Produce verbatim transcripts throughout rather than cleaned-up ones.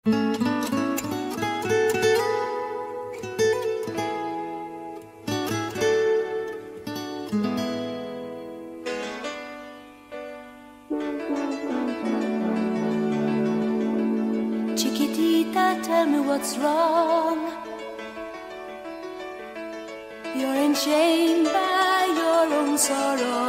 Chiquitita, tell me what's wrong. You're enchained by your own sorrow.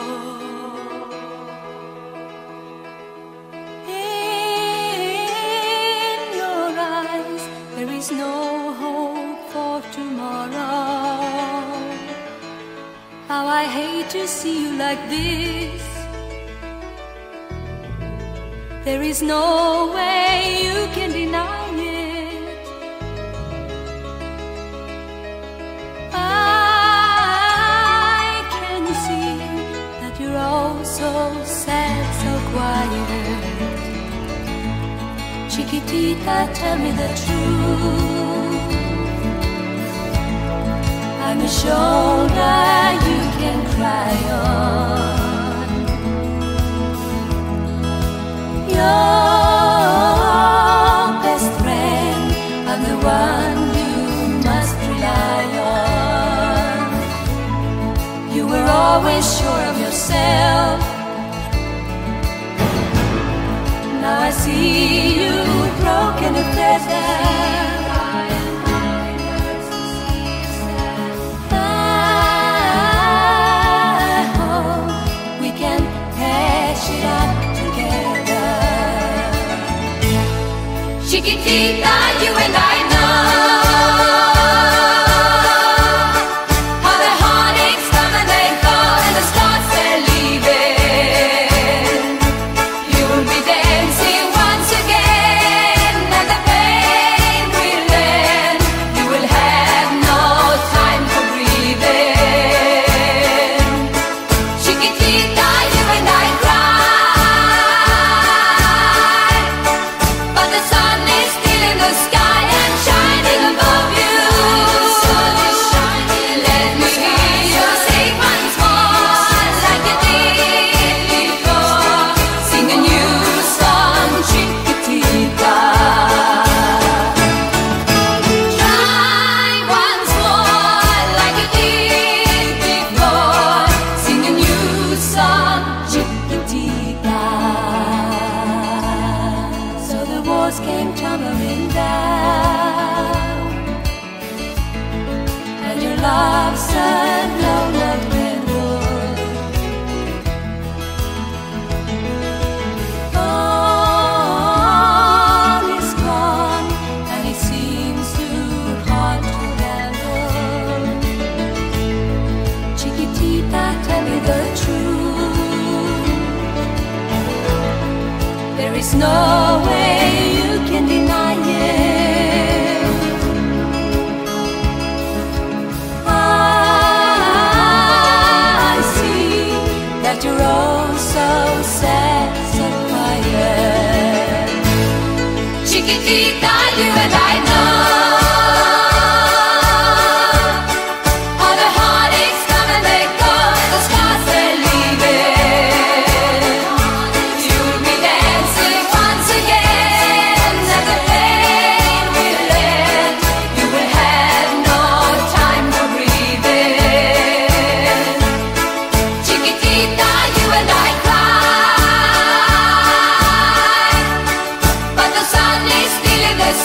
In your eyes there is no hope for tomorrow. How I hate to see you like this. There is no way you can deny it. I can see that you're all so sad, so quiet. Chiquitita, tell me the truth. I'm a shoulder you can cry on. Your best friend, I'm the one you must rely on. You were always sure of yourself. Now I see you broken and feather. I hope we can patch it up. Chiquitita, you and I know how the heartaches come and they go, and the stars they're leaving. You will be dancing once again, and the pain will end. You will have no time for breathing. Chiquitita, you and I cry, but the sun in the sky and shining above you. The sun is shining. Let me hear you sing once more, like you did before. Sing a new song, Chiquitita. Try once more, like you did before. Sing a new song, Chiquitita. So the walls came tumbling down, and your love said no love redwood. All is gone, and it seems too hard to handle. Chiquitita, tell me the truth. There is no way you can deny it. I see that you're all so sad, so quiet. Chiquitita, you and I know how the heartaches come and they go, and the scars they're leaving. You'll be dancing once again, and the pain will end. You will have no time for breathing. Chiquitita, you and I cry, but the sun is still in the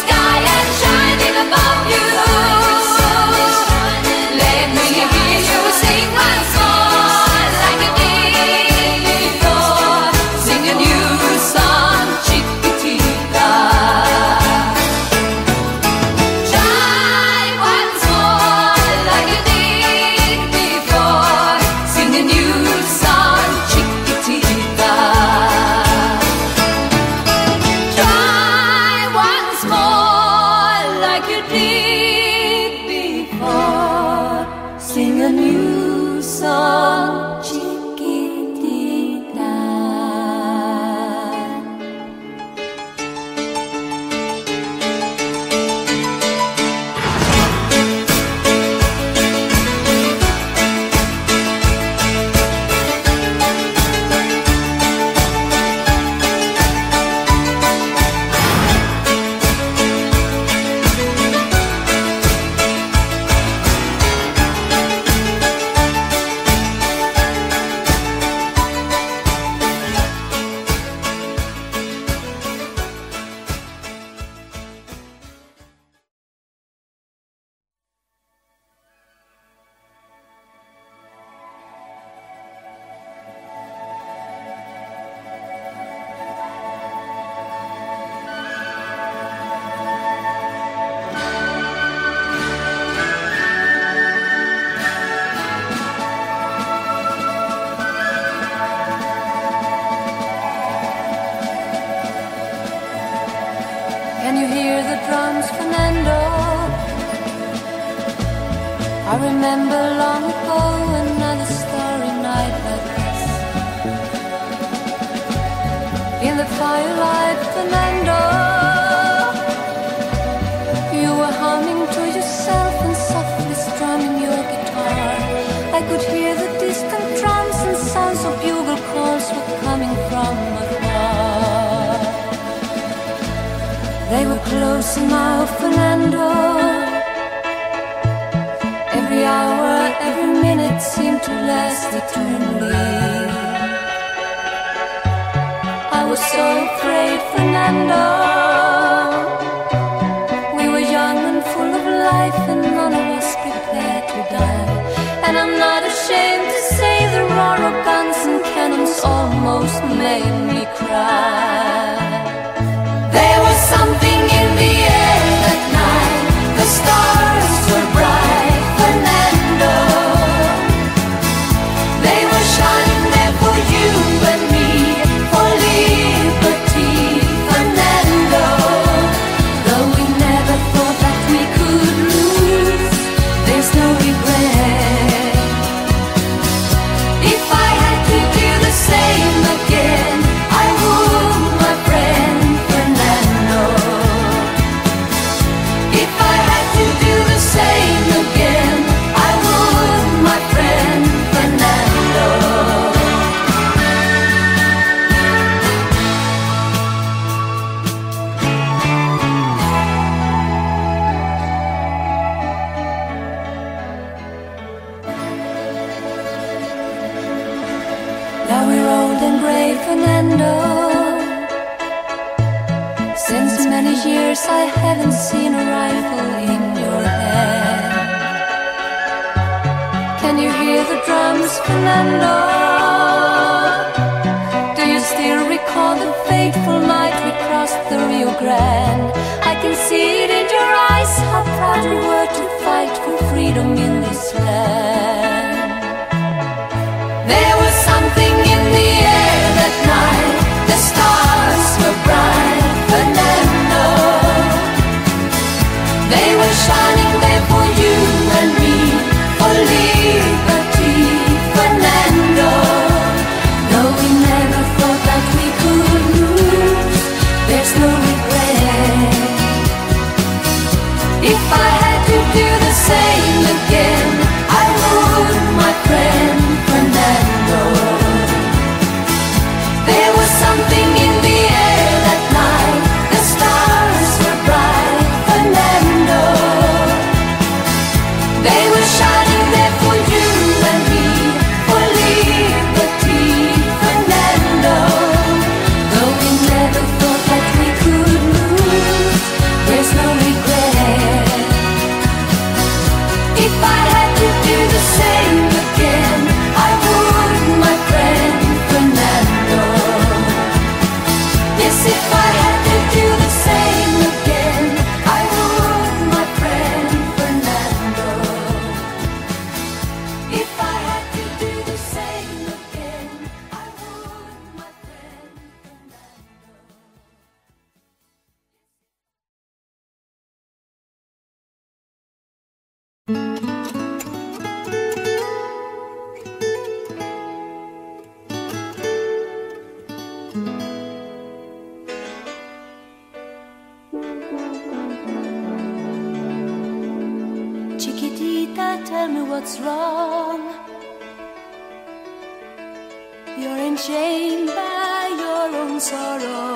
you hear the drums, Fernando? I remember long ago another starry night like this. In the firelight, Fernando, you were humming to yourself and softly strumming your guitar. I could hear the distant drums and sounds of bugle calls were coming from afar. They were close now, Fernando. Every hour, every minute seemed to last eternally. I was so afraid, Fernando. We were young and full of life, and none of us prepared to die. And I'm not ashamed to say the roar of guns and cannons almost made me cry. There was something in the air that night. The stars were bright, Fernando. They were shining there for you and me, for liberty, Fernando. Though we never thought that we could lose, there's no regret. If I had to do the same again, I would, my friend Fernando. If I had to do the same again, I would, my friend Fernando. Now we're old and grey, Fernando. Since many years I haven't seen a rifle in your hand. Can you hear the drums, Fernando? Do you still recall the fateful night we crossed the Rio Grande? I can see it in your eyes, how proud you were to fight for freedom in this land. There was something in the air that night. The stars were bright, Fernando. They were shining there for you and me, for liberty, Fernando. Though we never thought that we could lose, there's no regret. If I had to do the same again, I would, my friend Fernando. There was something in the air that night. The stars were bright, Fernando. They were shining there for you and me, for liberty, Fernando. Though we never thought that we could lose, there's no regret. If I had to do the same again, I would, my friend Fernando. Yes, if I had to do the same again, I would, my friend Fernando. If I had to do the same again, I would, my friend Fernando. Chiquitita, tell me what's wrong. You're enchained by your own sorrow.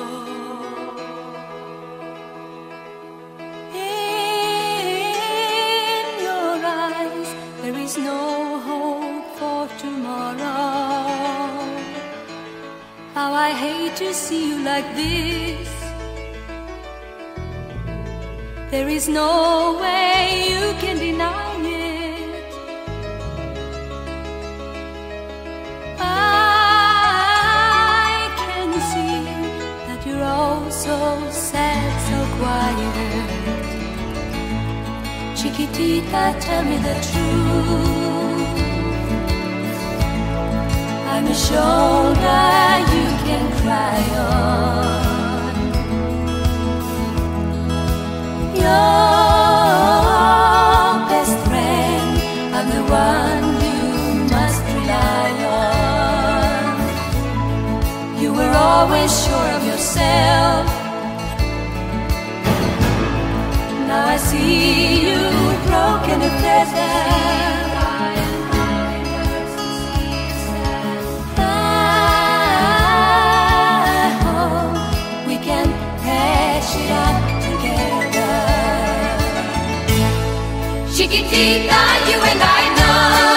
In your eyes there is no hope for tomorrow. How I hate to see you like this. There is no way you can deny it. I can see that you're all so sad, so quiet. Chiquitita, tell me the truth. I'm a shoulder you can cry on. see you broken if there's that. I hope we can hash it out together. Chiquitita, you and I know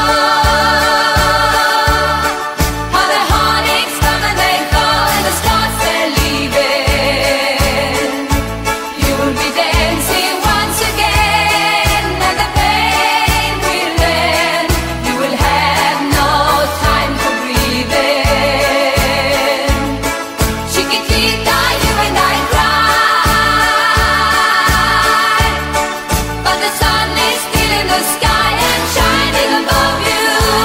how the heartaches come and they go, and the stars they're leaving. You will be dancing once again, and the pain will end. You will have no time for breathing. Chiquitita, you and I cry, but the sun is still in the sky and shining above you.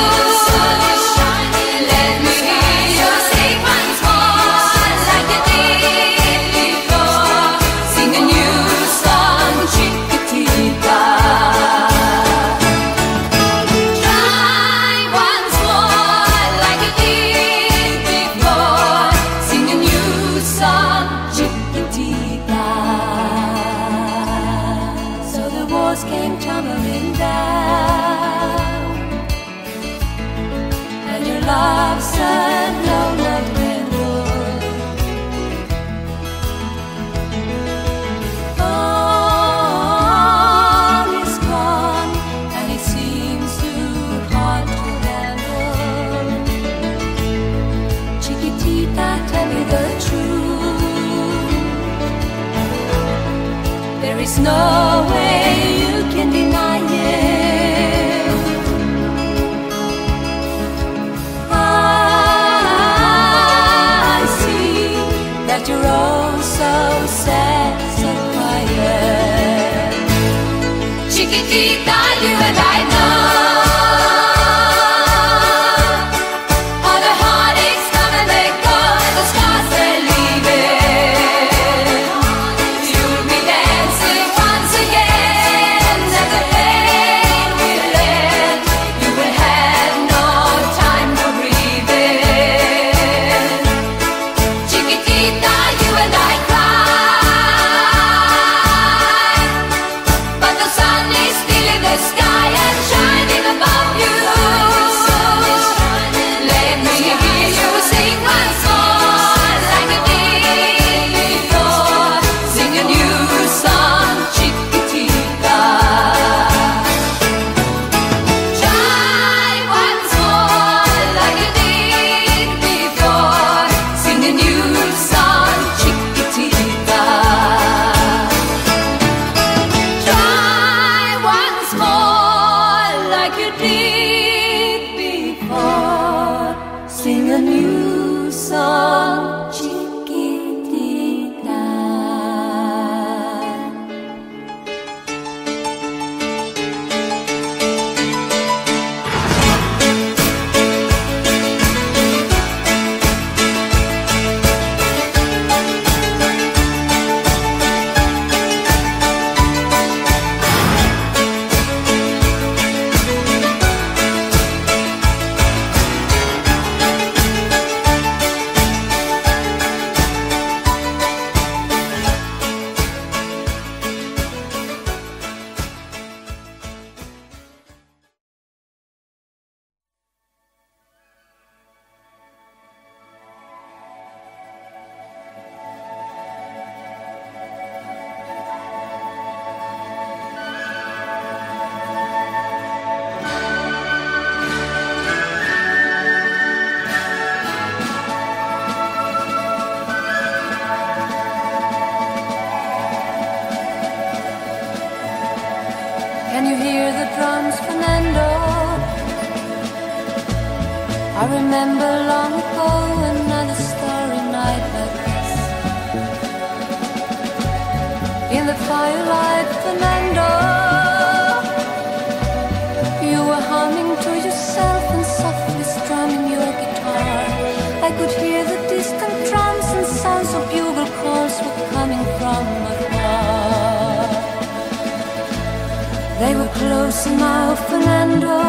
Let me hear you sing once more like you did before. Sing a new song, Chiquitita. Try once more like you did before. Sing a new song, Chiquitita. So the walls came tumbling down, and your love said no love candle. All is gone, and it seems too hard to handle. Chiquitita, tell me the truth. There is no way you can deny it. I see that you're oh so sad, so quiet. Chiquitita, you and I know how the heartaches come and they go, and the stars they're leaving. You'll be dancing once again, and the pain will end. You will have no time for breathing. Chiquitita, you and I cry, but the sun is still in the sky and shining above you. Let me hear you sing once more like you did before. Sing a new song, Chiquitita. Try once more like you did before. Sing a new song, Chiquitita. Try once more like you did before. Sing a new song, Chiquitita. Can you hear the drums, Fernando? I remember long ago another starry night like this. In the firelight, Fernando, you were humming to yourself and softly strumming your guitar. I could hear the distant drums and sounds of bugle calls were coming from afar. They were closer now, Fernando.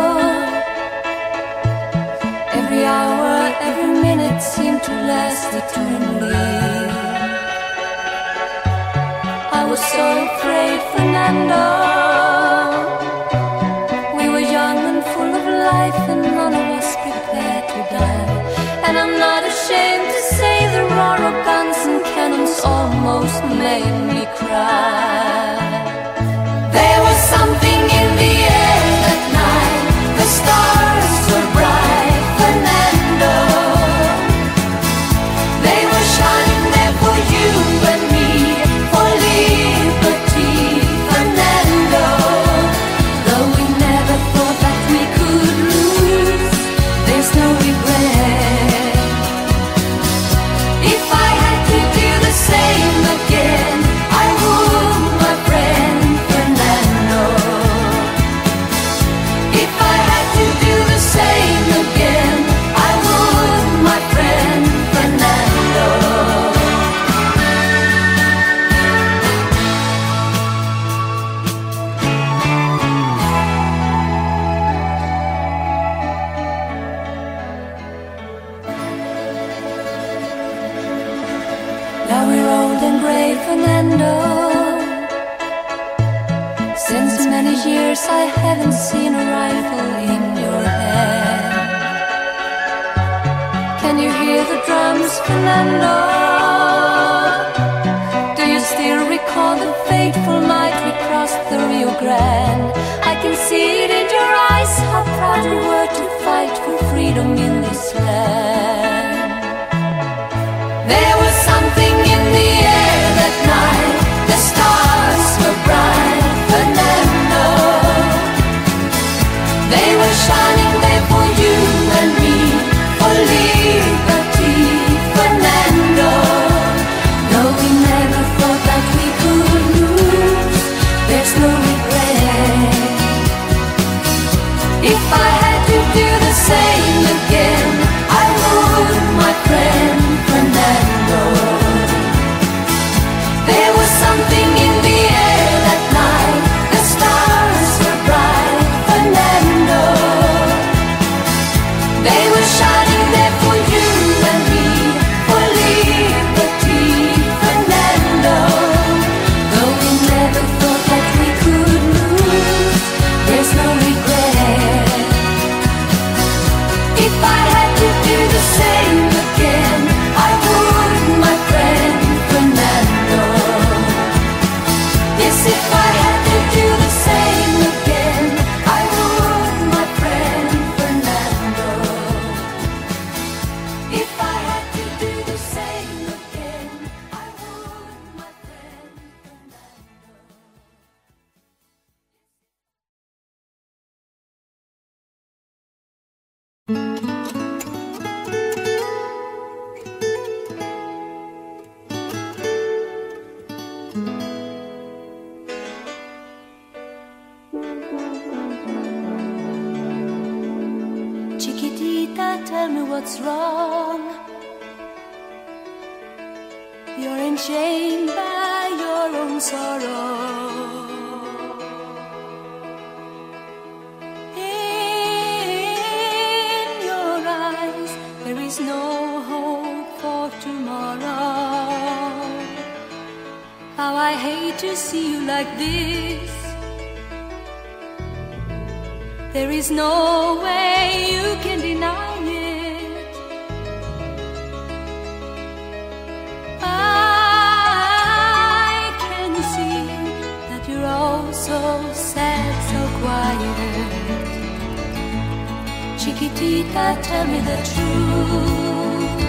Every hour, every minute seemed to last eternally. I was so afraid, Fernando. Fernando. We were young and full of life, and none of us prepared to die. And I'm not ashamed to say the roar of guns and cannons almost made me cry. There was something in the air that night. The stars were bright, Fernando. They were shining there for you and me, for liberty, Fernando. Though we never thought that we could lose, there's no regret. If I had to do the same again, I would, my friend Fernando. If I had to do the same again, I would, my friend Fernando. Now we're old and grey, Fernando. Since many years I haven't seen a rifle in your hand. Can you hear the drums, Fernando? Do you still recall the fateful night we crossed the Rio Grande? I can see it in your eyes, how proud you were to fight for freedom in this land. There was something in the air that night. The stars were bright, Fernando. They were shining there for you and me, for liberty, Fernando. Though we never thought that we could lose, there's no regret. If I had to do the same again, I would, my friend Fernando. There was something in the air that night. The stars were bright, Fernando. They were shining there for you and me, for liberty, Fernando. Though we never thought that we could lose, there's no regret. If I had to do the same again, I would, my friend Fernando. Yes, if I had to do the same again, I would, my friend Fernando. If I had to do the same again, I would, my friend Fernando. Chiquitita, tell me what's wrong. You're enchained by your own sorrow. In your eyes there is no hope for tomorrow. How I hate to see you like this. There is no way you can deny it. I can see that you're all so sad, so quiet. Chiquitita, tell me the truth.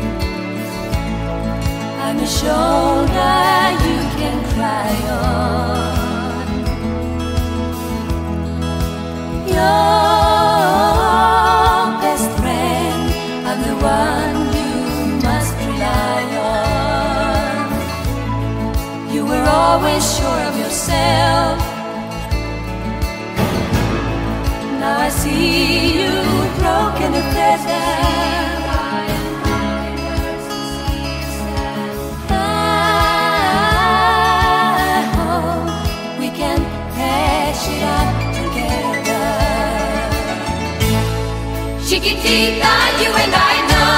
I'm a shoulder you can cry on. Your best friend, I'm the one you must rely on. You were always sure of yourself. Now I see you broken and desert. I hope we can hash it out together. Chiquitita, you and I know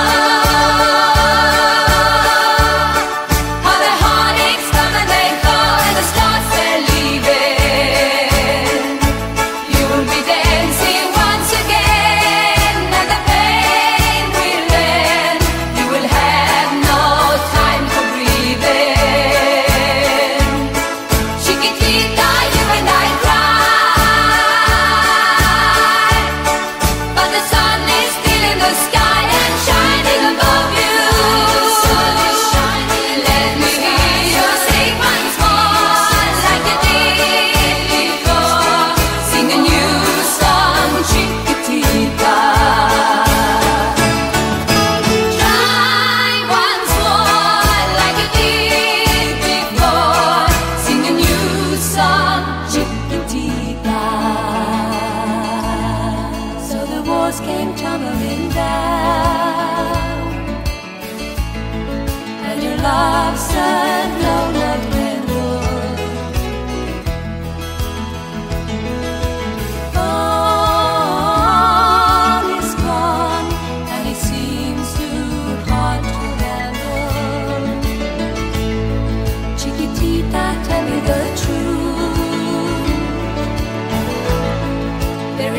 how the heartaches come and they go, and the stars they're leaving.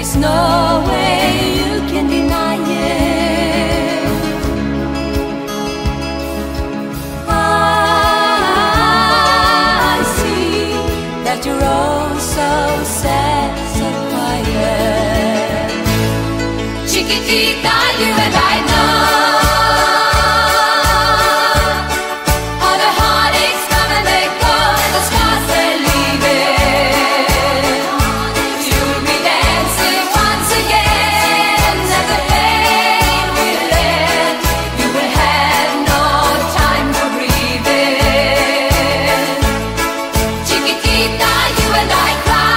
is no way you can deny it. I see that you're all so sad, so quiet. Chiquitita, you and I know all the heartaches come and they go, and the scars they're leaving. You'll be dancing once again, and the pain will end. You will have no time for breathing. Chiquitita, you and I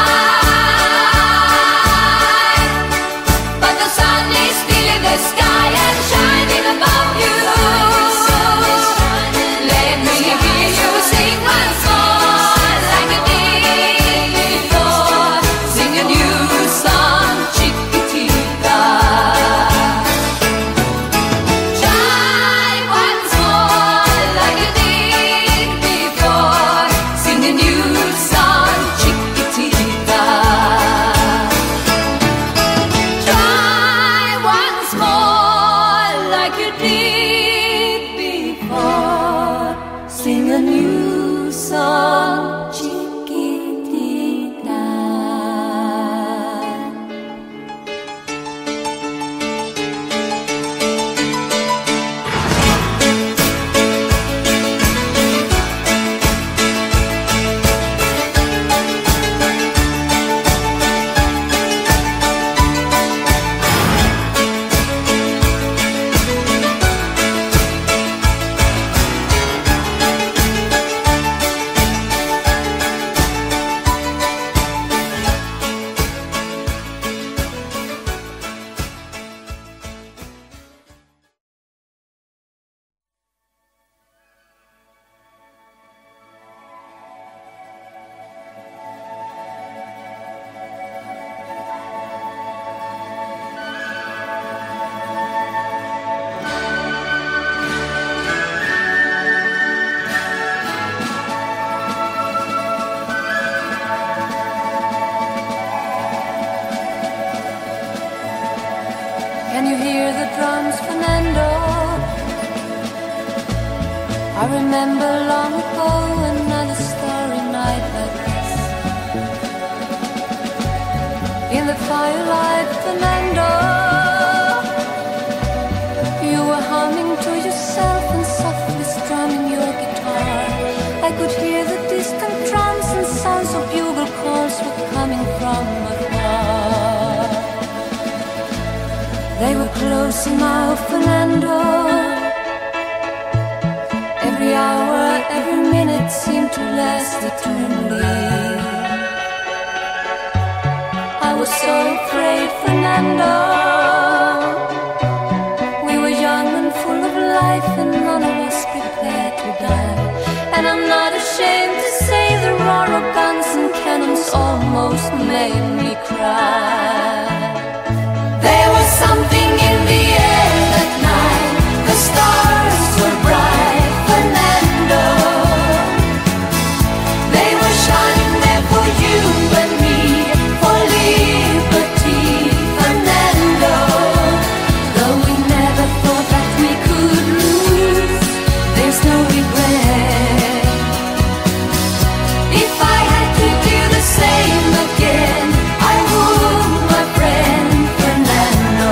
cry, but the sun is still in the sky and shining above you. Let me hear you sing once more, like you did before. Sing a new song, Chiquitita. Try once more, like you did before. Sing a new song, Chiquitita. Try once more, like you did before. Sing a new song, Chiquitita. Can you hear the drums, Fernando? I remember long ago another starry night like this. In the firelight, Fernando, you were humming to yourself and softly strumming your guitar. I could hear the distant drums and sounds of bugle calls were coming from afar. They were close now, Fernando. Every hour, every minute seemed to last eternally. I was so afraid, Fernando. We were young and full of life, and none of us prepared to die. And I'm not ashamed to say the roar of guns and cannons almost made me cry. There was something in the air that night. The stars were bright, Fernando. They were shining there for you and me, for liberty, Fernando. Though we never thought that we could lose, there's no regret. If I had to do the same again, I would, my friend Fernando.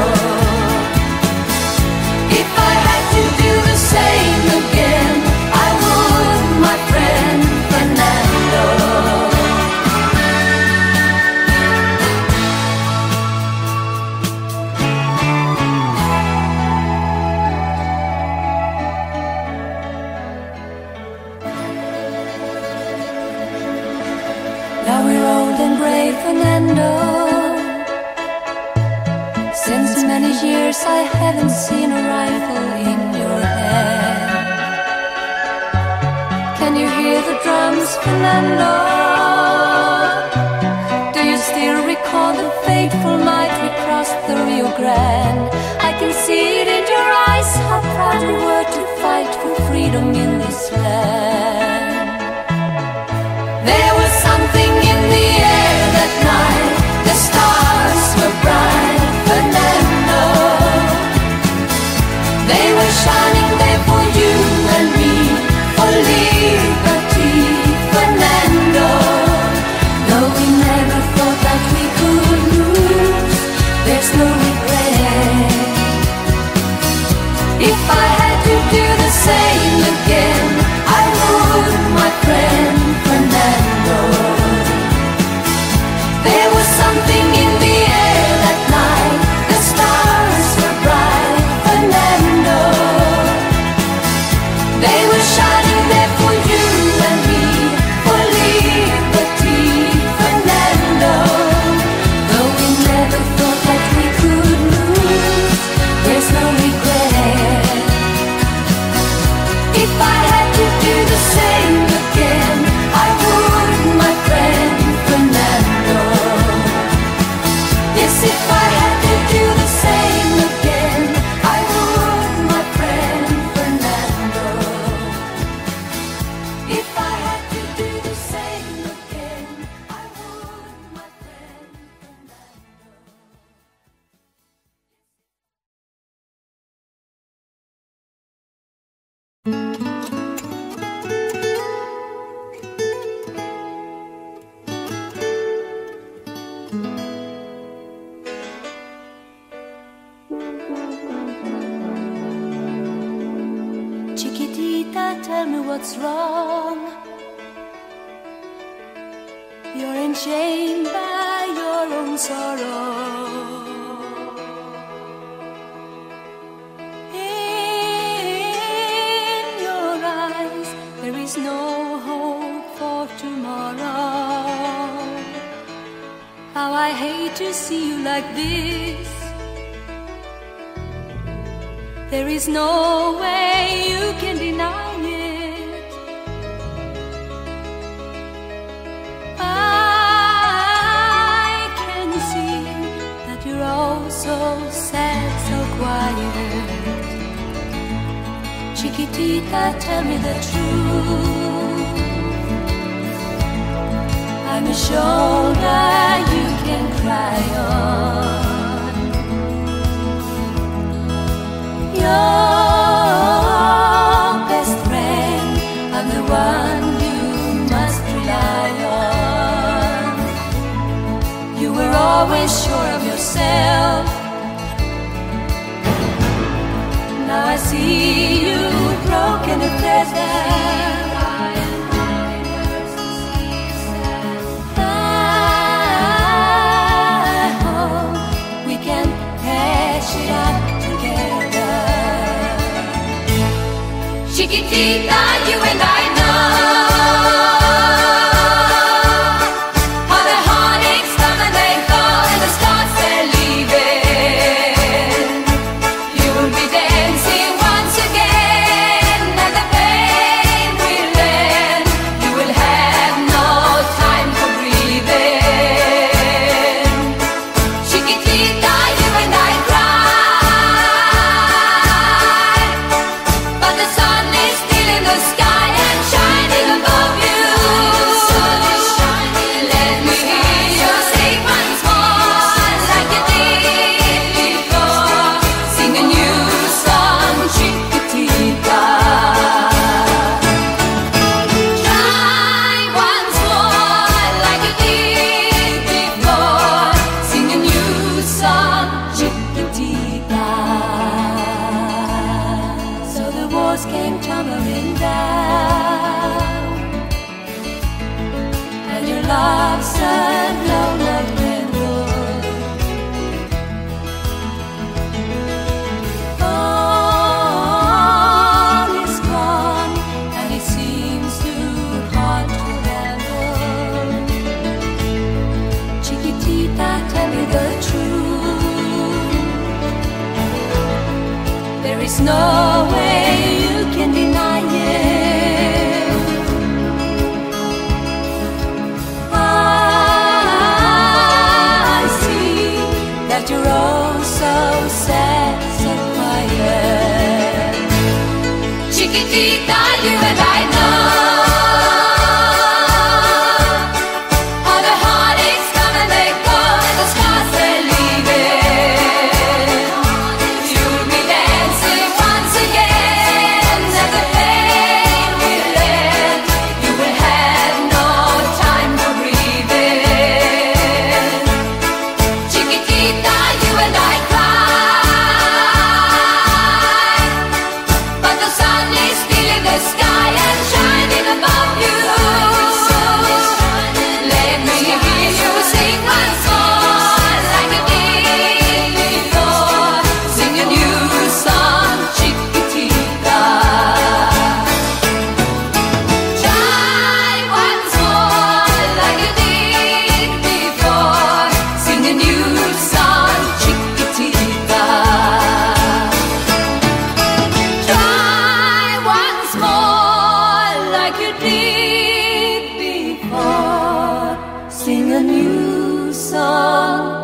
If I had to do the same again, I would, my friend Fernando. Now we're old and gray, Fernando. Since many years I haven't seen a rifle in your hand. Can you hear the drums, Fernando? Do you still recall the fateful night we crossed the Rio Grande? I can see it in your eyes, how proud you were to fight for freedom in this land. There was something in the air that night. The stars were bright. what's wrong. You're enchained by your own sorrow. In your eyes there is no hope for tomorrow. How I hate to see you like this. There is no way you can deny it. I can see that you're all so sad, so quiet. Chiquitita, tell me the truth. I'm a shoulder you can cry on. Your best friend, I'm the one you must rely on. You were always sure of yourself. Now I see you broken and pleasant. I hope we can hash it out together. Chiquitita, you and I know how the heartaches come and they go, and the stars they're leaving. You will be dancing once again, and the pain will end. You will have no time for breathing. Chiquitita, you and I cry, but the sun is still in the sky and shining above you. Let me hear you sing once more like you did before. Sing a new song, Chiquitita. Try once more like you did before. Sing a new song, Chiquitita. So the walls came tumbling down, and your love said no love can roll. All is gone, and it seems too hard to handle. Chiquitita, tell me the truth. There is no way you can deny it. I see that you're all so sad, so quiet. Chiquitita, you and I know how the heartaches come and they go, and the stars they're leaving. You'll be dancing once again, and the pain will end. You will have no time for breathing. Chiquitita, you and I cry, but the sun is still in the sky and shining above you. Let me hear you sing once more like you did before. Sing a new song, Chiquitita. Try once more like you did before. Sing a new song, Chiquitita. Try once more like you did before. Sing a new song,